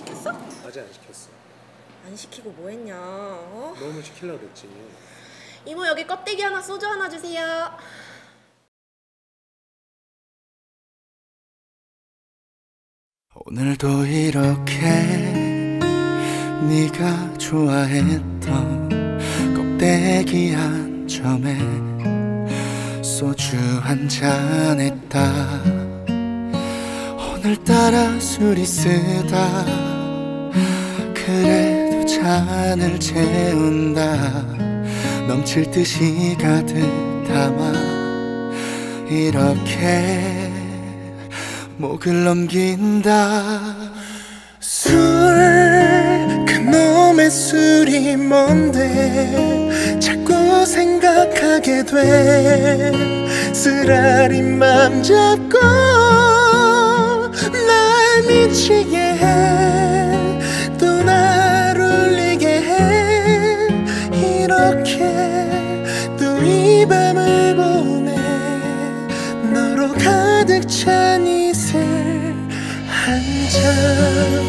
시켰어? 아직 안 시켰어. 안 시키고 뭐 했냐? 어? 너무 시키려고 그랬지. 이모 여기 껍데기 하나 소주 하나 주세요. 오늘도 이렇게 네가 좋아했던 껍데기 한 점에 소주 한 잔 했다. 오늘따라 술이 쓰다 그래도 잔을 채운다. 넘칠 듯이 가득 담아 이렇게 목을 넘긴다. 술, 그놈의 술이 뭔데 자꾸 생각하게 돼. 쓰라린 맘 잡고 날 미치게 해. 또 날 울리게 해. 이렇게 또 이 밤을 보내. 너로 가득 찬 이슬 한 잔.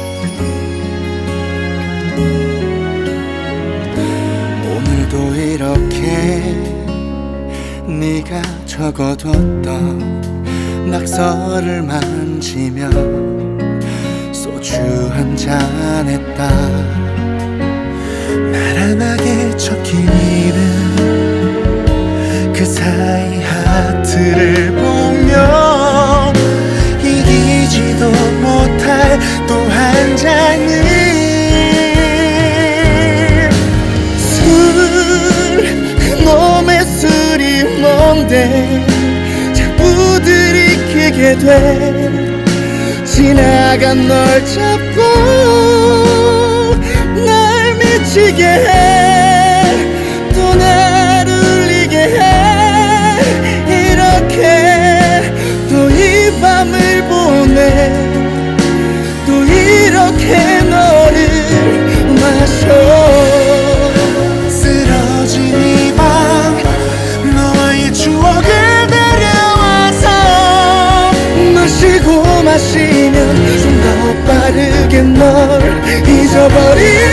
오늘도 이렇게 네가 적어뒀던 낙서를 만지며 소주 한 잔 했다. 나란하게 적힌 이름 그 사이 하트를 보며 이기지도 못할 또 한 잔을. 그놈의 술이 뭔데 자꾸 들이키게 돼. 지나간 널 잡고 날 미치게 해. 또 날 울리게 해. 이렇게 또 이 밤을 보내. 또 이렇게 너를 마셔. 마시면 좀 더 빠르게 널 잊어버릴